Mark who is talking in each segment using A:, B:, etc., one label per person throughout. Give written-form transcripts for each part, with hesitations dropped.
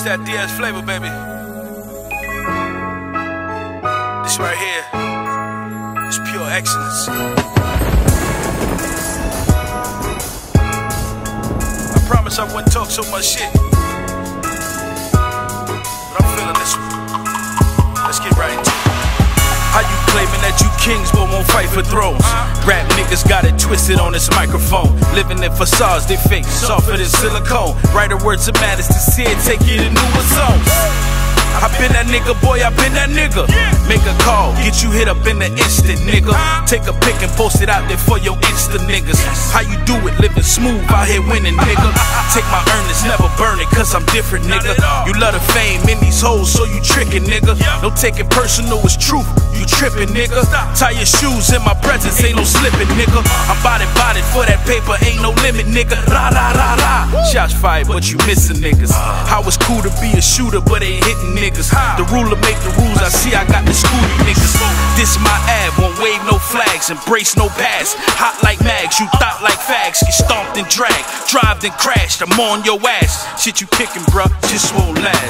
A: that DS flavor, baby. This right here is pure excellence. I promise I wouldn't talk so much shit, but I'm feeling this one. Let's get right into it. How you claiming that you kings but won't fight for thrones? Rap niggas got it twisted on this microphone. Living in facades, they fake, softer than silicone. Writer words that matters to see it, take you to newer zones. I been that nigga, boy, I been that nigga. Make a call, get you hit up in the instant, nigga. Take a pic and post it out there for your Insta niggas. How you do it, living smooth, out here winning, nigga. Take my earnings, never burn it, cause I'm different, nigga. You love the fame in these hoes, so you trickin', nigga. No taking personal, it's truth, you trippin', nigga. Tie your shoes in my presence, ain't no slippin', nigga. I'm body for that paper, ain't no limit, nigga. Ra ra ra ra. Shots fired, but you missin' niggas. How it's cool to be a shooter, but ain't hitting niggas. The ruler make the rules, I see I got the scooty niggas. This my ad, won't wave no flags, embrace no pass. Hot like mags, you thought like fags. Get stomped and dragged, drive then crashed, I'm on your ass. Shit you kicking, bruh, just won't last.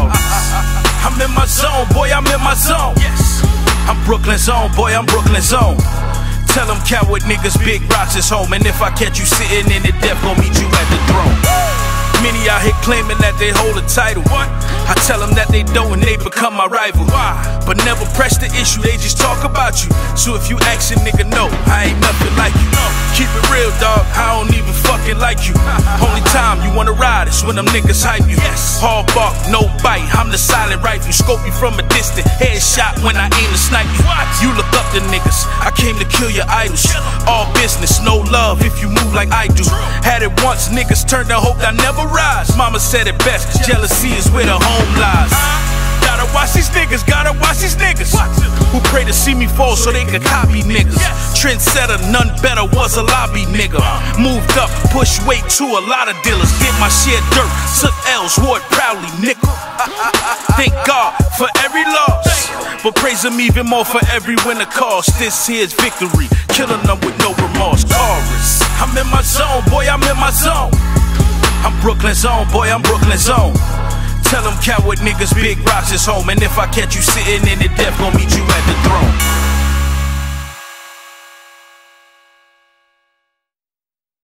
A: I'm in my zone, boy, I'm in my zone. I'm Brooklyn's own, boy, I'm Brooklyn's own. Tell them coward niggas Big Rocks is home, and if I catch you sitting in it, death gon' meet you at the throne. Many out here claiming that they hold a title. I tell them that they don't and they become my rival. But never press the issue, they just talk about you. So if you ask a nigga, no, I ain't nothing like you. Keep it real, dog, I don't even fucking like you. Only time you wanna ride is when them niggas hype you. Hard bark, no bite, I'm the silent rifle. Scope you from a distance, headshot when I aim to snipe you. You look up to niggas, I came to kill your idols. All business, no love if you move like I do. Had it once, niggas turned to hope I never rise. Mama said it best, jealousy is where the home lies. Gotta watch these niggas, gotta watch these niggas who pray to see me fall so they can copy niggas. Trendsetter, none better, was a lobby nigga. Moved up, pushed weight to a lot of dealers. Did my share dirt, took L's, wore it proudly, nickel. Thank God for every loss, but praise him even more for every win a cost. This here's victory, killing them with no remorse. Chorus, I'm in my zone, boy, I'm in my zone. I'm Brooklyn's own, boy, I'm Brooklyn's own. Tell them coward niggas Big Rocks is home, and if I catch you sitting in it, death gon' meet you at the throne.